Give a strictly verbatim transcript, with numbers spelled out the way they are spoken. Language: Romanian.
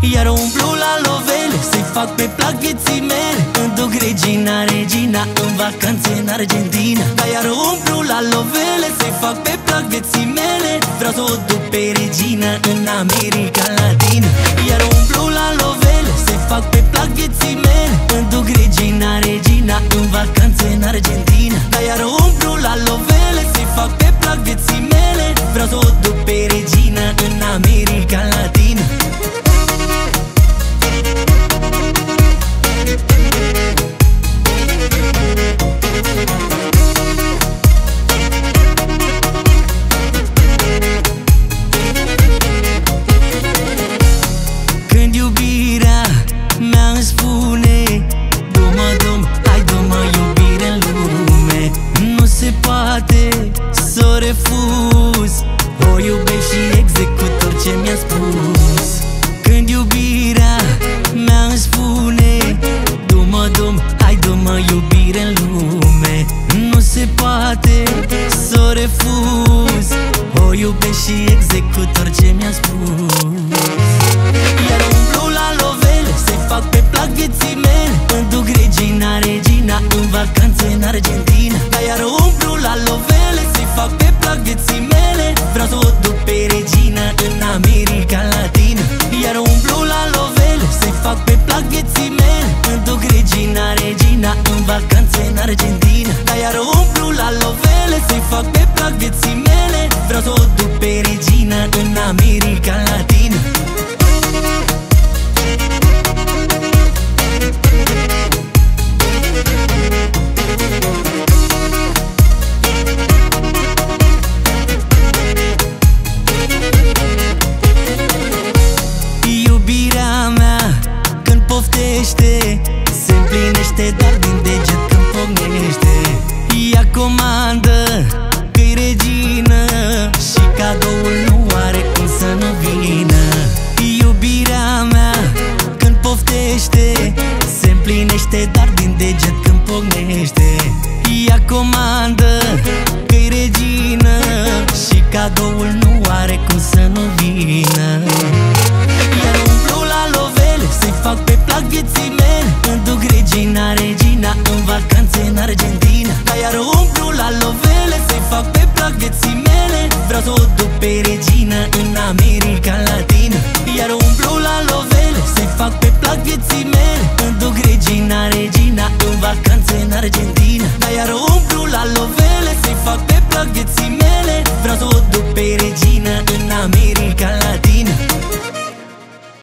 Iar umblu la lovele, să-i fac pe plac vieții mele. Îmi duc regina, regina în vacanțe în Argentina. Dar iar umblu la lovele, să-i fac pe plac vieții mele. Vreau să o duc pe regina în America Latină. Iar umblu la lovele, să-i fac pe plac vieții mele. Îmi duc regina, regina în vacanțe în Argentina. Dar iar umblu la lovele, să-i fac pe plac vieții mele. Vreau să o duc pe regina în America Latină. Când iubirea mea îmi spune du-mă, du-mă, hai du-mă iubire în lume, nu se poate să o refuz. O iubesc și execut orice mi-a spus. Când iubirea mea îmi spune du-mă, du-mă, hai du-mă iubire în lume, nu se poate să o refuz. O iubesc și execut orice mi-a spus. Iar umblu la lovele, să-i fac pe plac vieții mele. Îmi duc regina, regina în vacanțe în Argentina. Dar iar umblu la lovele, să-i fac pe plac vieții mele. Vreau să o duc pe regina în